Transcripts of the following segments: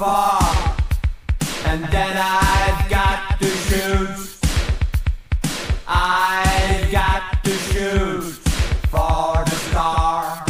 far, and then I've got to shoot. I've got to shoot for the star.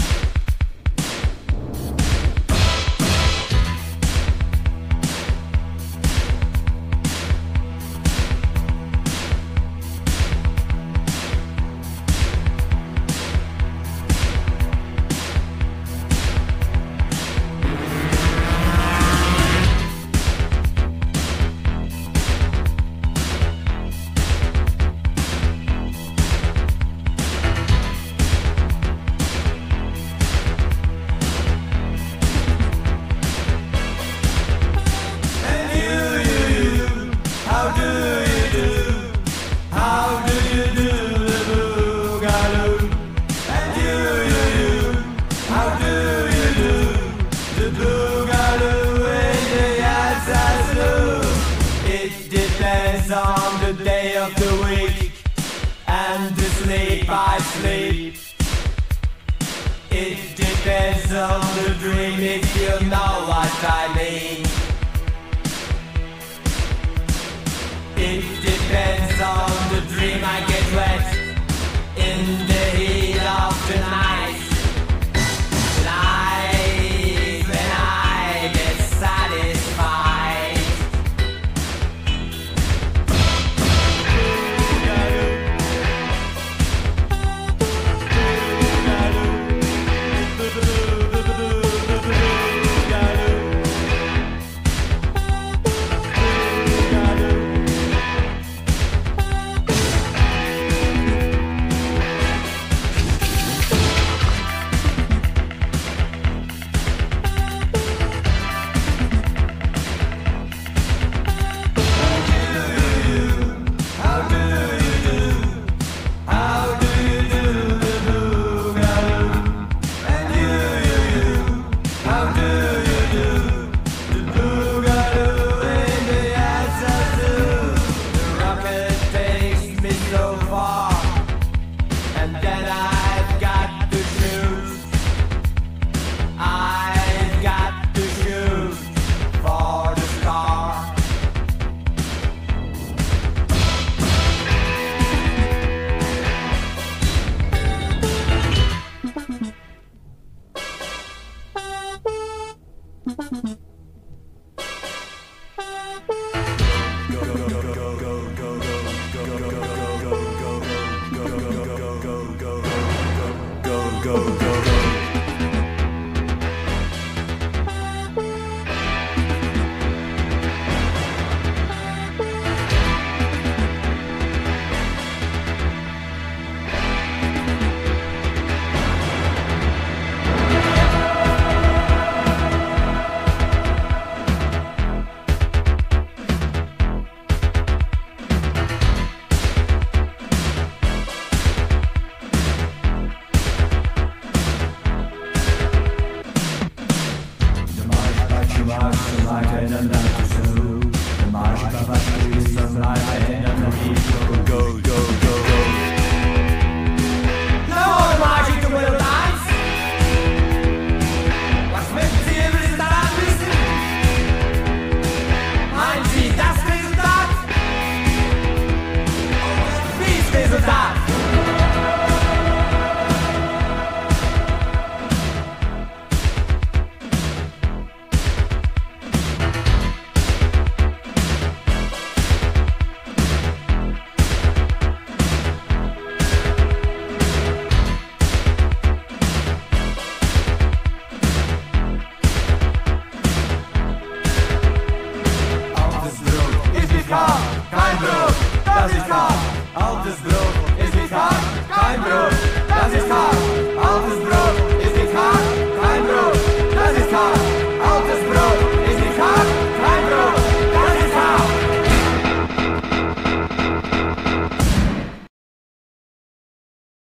On the day of the week and the sleep I sleep. It depends on the dream, if you know what I mean. It depends on the dream. I get wet in the heat of the night. Tonight when I get satisfied. Go, go, go.